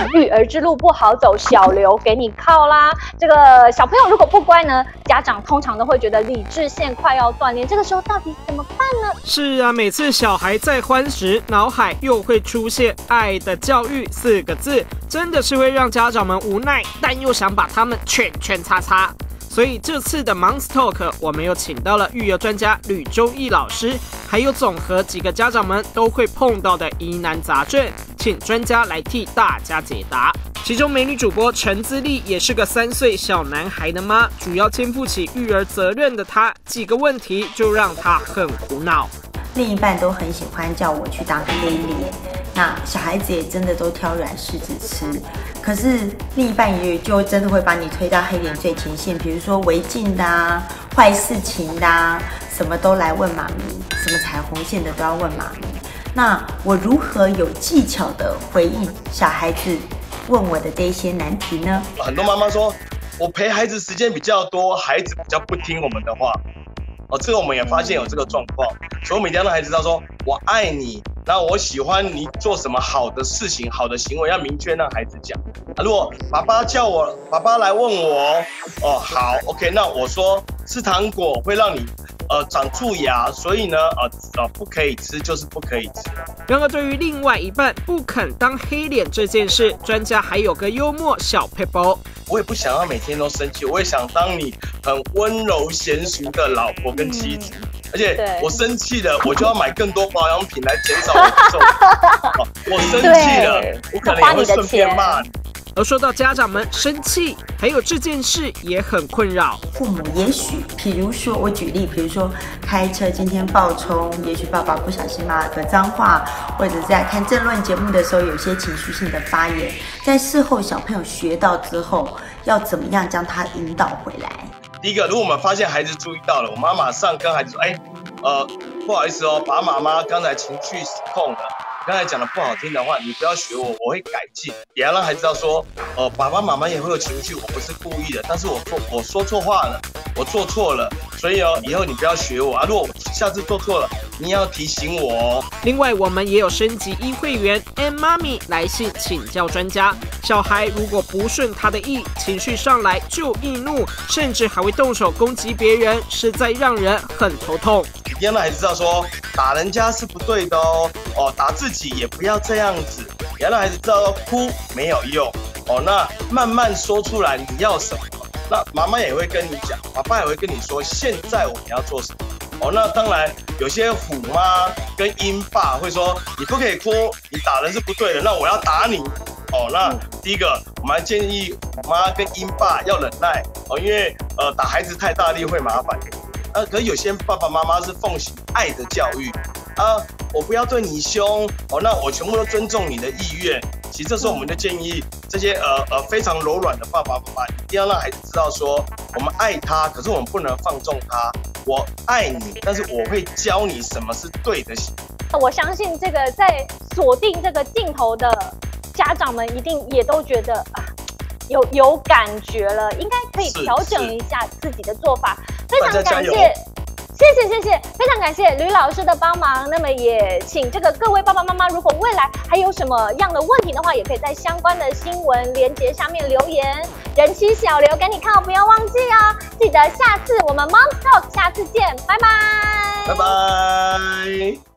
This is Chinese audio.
育儿之路不好走，小刘给你靠啦。这个小朋友如果不乖呢，家长通常都会觉得理智线快要断裂，这个时候到底怎么办呢？ 是啊，每次小孩在欢时，脑海又会出现“爱的教育”4个字，真的是会让家长们无奈，但又想把他们圈圈叉叉。所以这次的 Moms Talk， 我们又请到了育儿专家吕周易老师，还有总和几个家长们都会碰到的疑难杂症，请专家来替大家解答。其中美女主播陈姿丽也是个3岁小男孩的妈，主要肩负起育儿责任的她，几个问题就让她很苦恼。 另一半都很喜欢叫我去当黑脸，那小孩子也真的都挑软柿子吃。可是另一半也就真的会把你推到黑脸最前线，比如说违禁的啊、坏事情的啊，什么都来问妈咪，什么踩红线的都要问妈咪。那我如何有技巧的回应小孩子问我的这一些难题呢？ 很多妈妈说，我陪孩子时间比较多，孩子比较不听我们的话。这个我们也发现有这个状况，所以我们一定要让孩子知道说，我爱你，那我喜欢你做什么好的事情、好的行为，要明确让孩子讲。如果爸爸叫我，爸爸来问我，好 ，OK， 那我说吃糖果会让你长蛀牙，所以呢，不可以吃就是不可以吃。 然而，对于另外一半不肯当黑脸这件事，专家还有个幽默小撇步。 我也不想要每天都生气，我也想当你很温柔娴熟的老婆跟妻子。而且我生气了，我就要买更多保养品来减少我的重量。我生气了，我可能也会顺便骂你。 而说到家长们生气，还有这件事也很困扰父母。也许，比如说我举例，比如说开车今天爆冲，也许爸爸不小心骂了个脏话，或者在看政论节目的时候有些情绪性的发言，在事后小朋友学到之后，要怎么样将他引导回来？ 第一个，如果我们发现孩子注意到了，我们马上跟孩子说，不好意思哦，爸爸妈妈刚才情绪失控了。刚才讲的不好听的话，你不要学我，我会改进。也要让孩子知道说，爸爸妈妈也会有情绪，我不是故意的，但是我说错话了，我做错了，所以以后你不要学我啊。如果我下次做错了，你要提醒我哦。 另外，我们也有升级1会员 M 妈咪来信请教专家，小孩如果不顺他的意，情绪上来就易怒，甚至还会动手攻击别人，实在让人很头痛。 一定要让孩子知道说，打人家是不对的哦，打自己也不要这样子，也要让孩子知道哭没有用哦。那慢慢说出来你要什么，那妈妈也会跟你讲，爸爸也会跟你说，现在我们要做什么哦。那当然有些虎妈跟鹰爸会说，你不可以哭，你打人是不对的，那我要打你哦。那第一个，我们还建议虎妈跟鹰爸要忍耐哦，因为打孩子太大力会麻烦。可是有些爸爸妈妈是奉行爱的教育啊，我不要对你凶哦，那我全部都尊重你的意愿。其实这时候我们就建议这些非常柔软的爸爸妈妈，一定要让孩子知道说，我们爱他，可是我们不能放纵他。我爱你，但是我会教你什么是对的行为。 我相信这个在锁定这个镜头的家长们，一定也都觉得有感觉了，应该可以调整一下自己的做法。非常感谢，谢谢，非常感谢吕老师的帮忙。那么也请这个各位爸爸妈妈，如果未来还有什么样的问题的话，也可以在相关的新闻连结下面留言。人妻小刘给你看，不要忘记哦。记得下次我们 Moms Talk 下次见，拜拜， 拜拜。